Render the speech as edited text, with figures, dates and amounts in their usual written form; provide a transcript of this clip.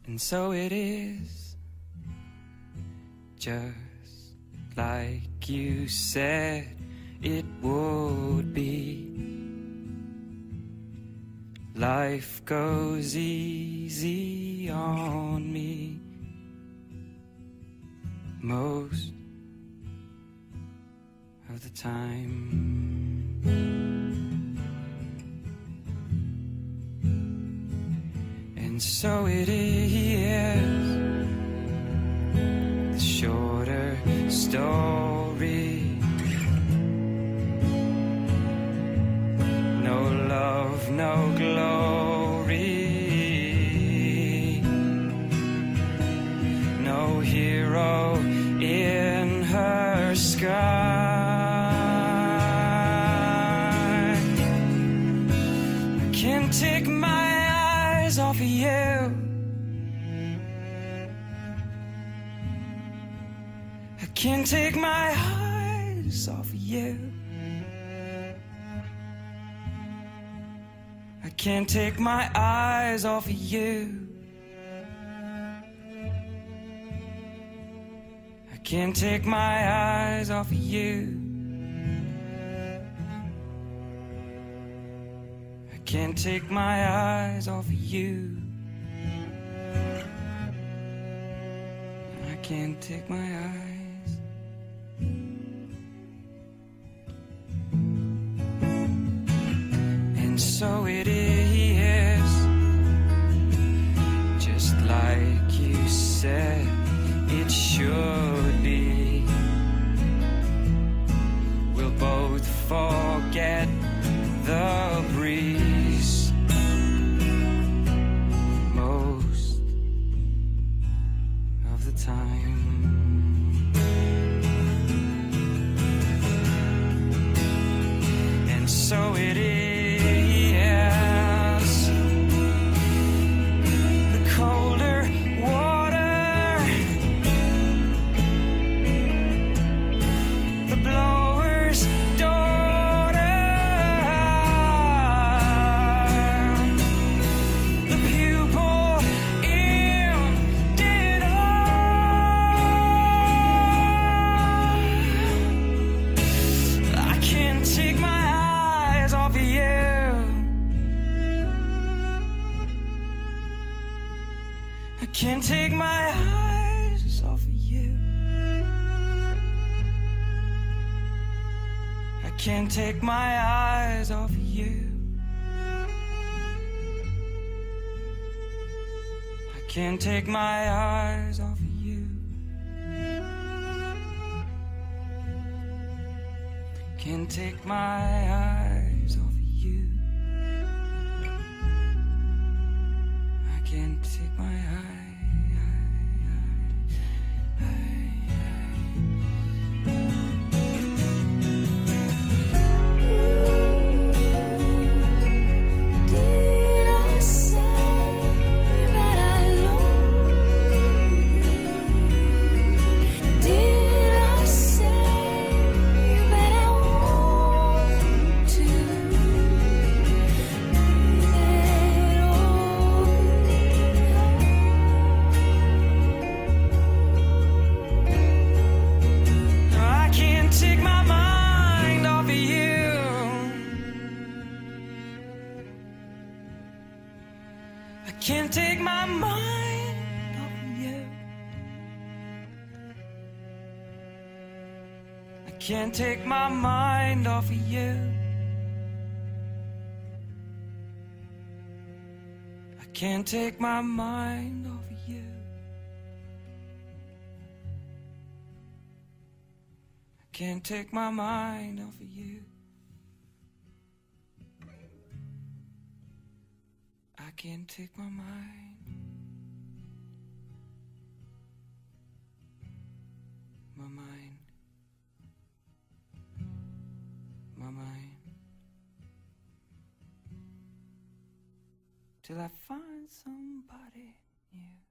And so it is, just like you said it would be. Life goes easy on me most of the time. And so it is, the shorter story. No love, no glory, no hero in her sky. I can't take my eyes off of you. I can't take my eyes off of you. I can't take my eyes off of you. I can't take my eyes off of you. I can't take my eyes off of you. I can't take my eyes. And so it is, just like you said it should be. We'll both forget the breeze most of the time. And so it is, the colder water, the blower's daughter, the pupil in dead eye. I can't take my eyes off of you. I can't take my eyes off of you. I can't take my eyes off of you. I can't take my eyes off of you. Can't take my eyes off of you. I can't take my eyes. Did I say that I love you? Did I say that I want to? I can't take my mind off of you. I can't take my mind off of you. I can't take my mind off of you. I can't take my mind off of you. I can't take my mind off of you. I can't take my mind. My mind. My mind. Till I find somebody new.